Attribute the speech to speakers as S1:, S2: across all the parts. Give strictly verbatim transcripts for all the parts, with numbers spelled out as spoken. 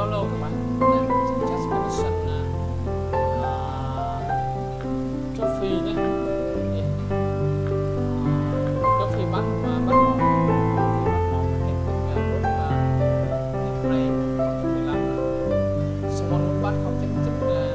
S1: Lô lô các bạn, đây là Just Connection uh, Trophy nhé. Trophy bắt bắt một bắt một cái cái group play mười lăm. Someone muốn bắt không chính chính nhé.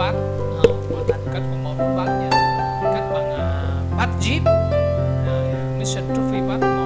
S1: bát, à, hoàn thành cách bằng một nút bát nha, cách bằng uh, bát jeep, uh, mission trophy bát một.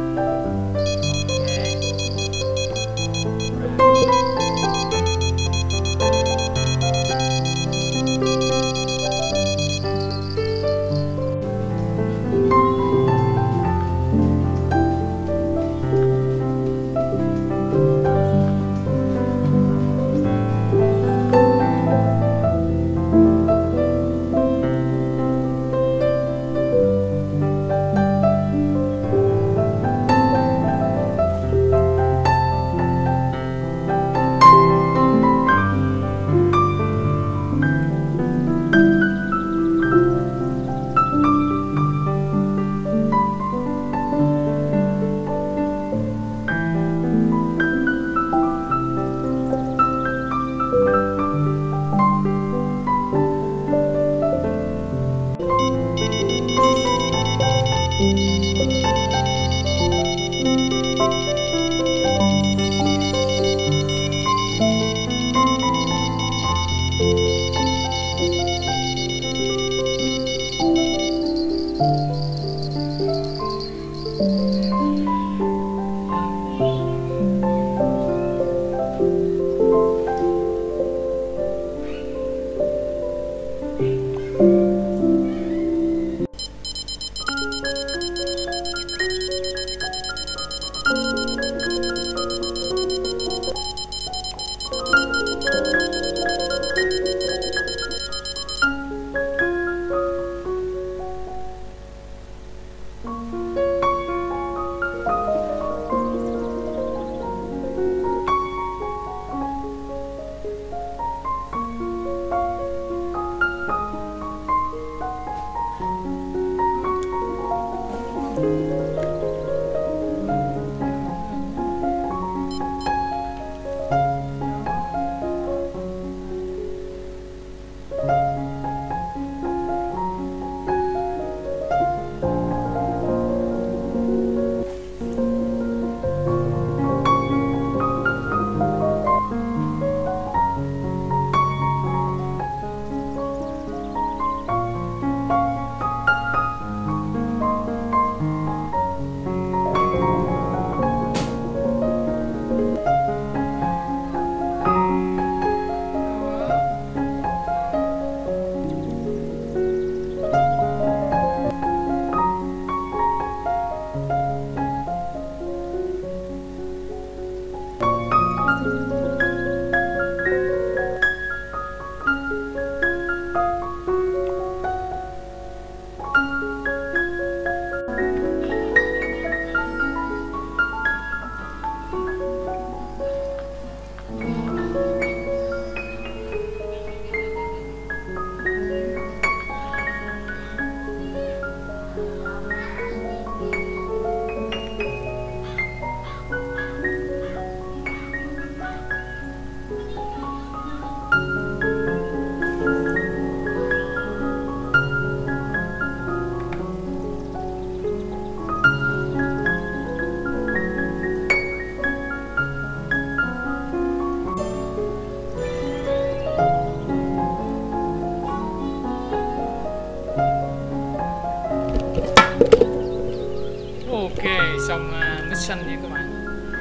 S1: Xong uh, mission nha các bạn.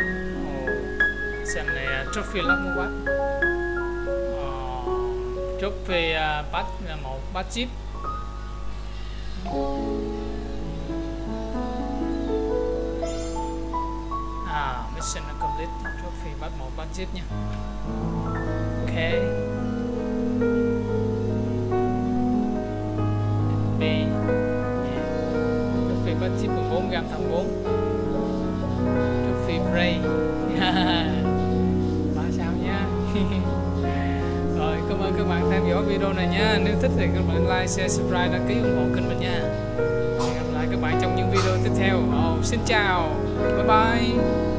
S1: Oh, xem này uh, trophy lắm quá. Oh, trophy uh, bắt là một bát chip. À, mission complete, trophy bắt một bát chip nha. Ok. B. Trophy bắt chip mười bốn gam thằng bốn. Trophy Bray. Ba sao nha. Rồi, cảm ơn các bạn theo dõi video này nha. Nếu thích thì các bạn like, share, subscribe, đăng ký ủng hộ kênh mình nha. Hẹn gặp lại các bạn trong những video tiếp theo. Oh, xin chào, bye bye.